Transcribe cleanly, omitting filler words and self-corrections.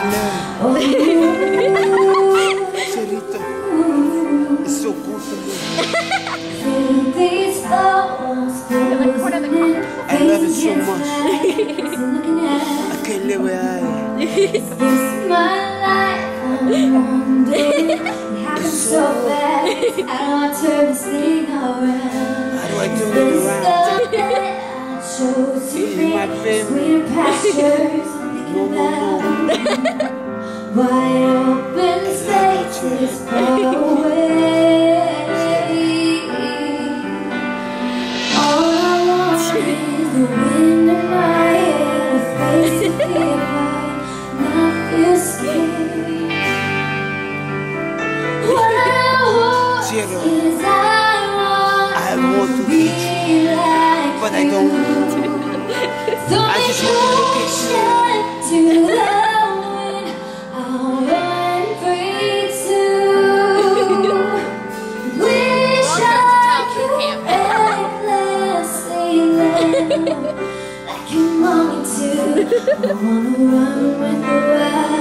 Churrito, it's so good for me. I love it so much. I can't live without it. It's so bad. How do I turn it around? In my family. No. Wide open spaces far away. All I want is the wind in my hair, a face to feel right, not feel scared. What I want is I want to be like, but I don't want to. I just want to look at you. I wanna run with the wild.